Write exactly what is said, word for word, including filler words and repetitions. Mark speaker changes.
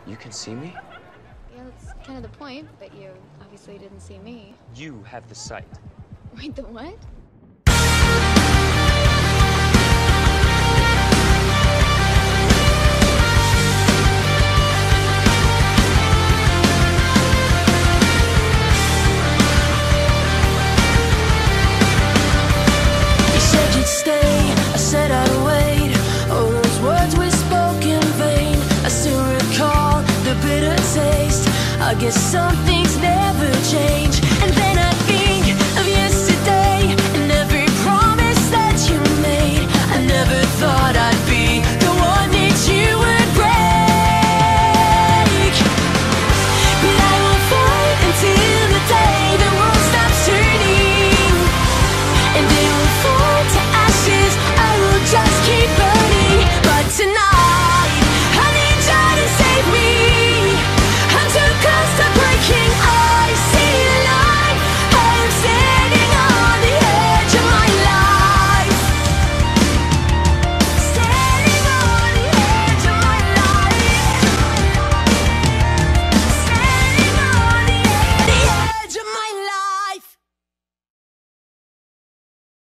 Speaker 1: You can see me?
Speaker 2: Yeah, that's kind of the point, but you obviously didn't see me.
Speaker 1: You have the sight.
Speaker 2: Wait, the what?
Speaker 3: You said you'd stay, I said I'd wait. All those words we spoke in vain. I still recall the bitter taste. I guess some things never change.